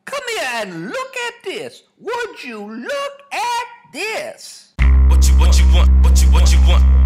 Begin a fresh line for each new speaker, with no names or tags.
Come here and look at this. Would you look at this?
What you want?